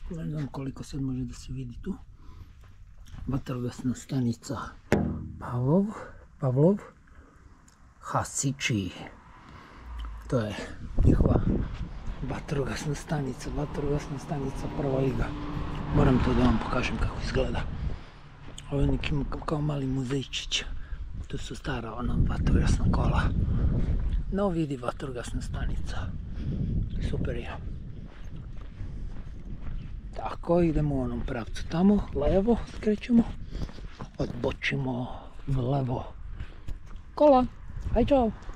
Ne znam koliko sad može da se vidi tu. Vatrogasna stanica Pavlov Hasići. To je njihova vatrogasna stanica prva liga. Moram to da vam pokažem kako izgleda. Ovo je neki kao mali muzejčić. Tu su stara vatrogasna kola. No vidi vatrogasna stanica. Super je. Tako, idemo u onom pravcu tamo, levo skrećemo. Odbočimo v levo. Kola, aj čao.